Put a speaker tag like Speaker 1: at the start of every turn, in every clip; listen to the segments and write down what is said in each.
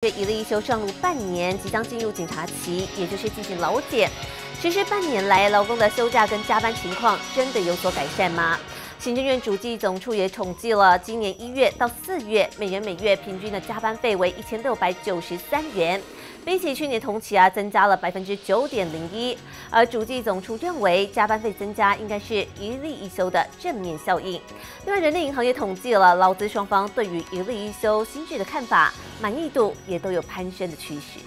Speaker 1: 一例一休上路半年，即将进入检查期，也就是进行劳检。实施半年来，劳工的休假跟加班情况真的有所改善吗？行政院主计总处也统计了，今年1月到4月，每人每月平均的加班费为1693元。 比起去年同期增加了9.01%，而主计总处认为加班费增加应该是一例一休的正面效应。另外，人力银行也统计了劳资双方对于一例一休新制的看法，满意度也都有攀升的趋势。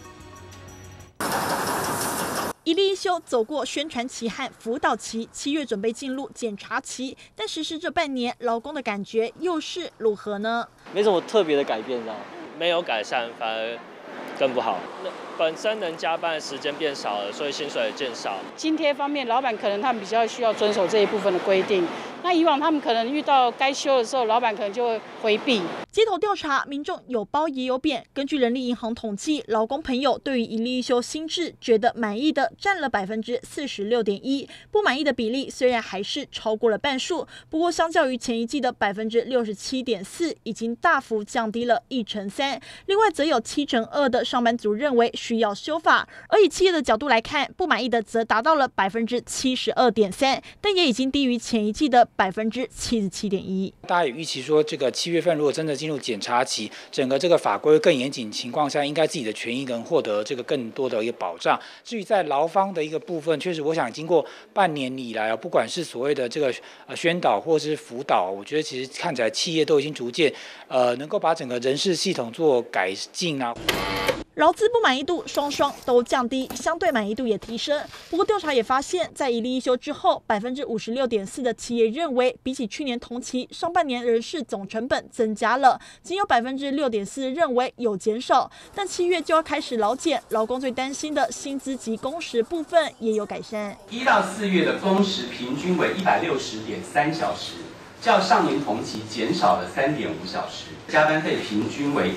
Speaker 2: 一例一休走过宣传期和辅导期，7月准备进入检查期，但实施这半年，劳工的感觉又是如何呢？
Speaker 3: 没什么特别的改变，知道吗？
Speaker 4: 没有改善，反而更不好。本身能加班的时间变少了，所以薪水也减少。
Speaker 5: 津贴方面，老板可能他们比较需要遵守这一部分的规定。那以往他们可能遇到该休的时候，老板可能就会回避。
Speaker 2: 街头调查，民众有褒也有贬。根据人力银行统计，劳工朋友对于一例一休新制觉得满意的占了46.1%，不满意的比例虽然还是超过了半数，不过相较于前一季的67.4%，已经大幅降低了1/3。另外，则有7/2的上班族认为需要修法，而以企业的角度来看，不满意的则达到了72.3%，但也已经低于前一季的77.1%。
Speaker 6: 大家也预期说，这个7月份如果真的进入检查期，整个这个法规更严谨情况下，应该自己的权益能获得这个更多的一个保障。至于在劳方的一个部分，确实我想经过半年以来不管是所谓的这个宣导或是辅导，我觉得其实看起来企业都已经逐渐能够把整个人事系统做改进啊。
Speaker 2: 劳资不满意度双都降低，相对满意度也提升。不过调查也发现，在一例一休之后，56.4%的企业认为，比起去年同期，上半年人事总成本增加了，仅有6.4%认为有减少。但7月就要开始劳检，劳工最担心的薪资及工时部分也有改善。
Speaker 7: 1到4月的工时平均为160.3小时。 较上年同期减少了3.5小时，加班费平均为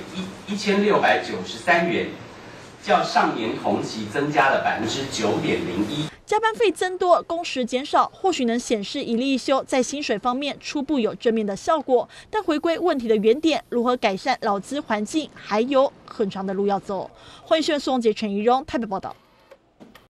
Speaker 7: 1693元，较上年同期增加了9.01%。
Speaker 2: 加班费增多，工时减少，或许能显示一例一休在薪水方面初步有正面的效果，但回归问题的原点，如何改善劳资环境，还有很长的路要走。欢迎收看宋杰、陈怡蓉台北报道。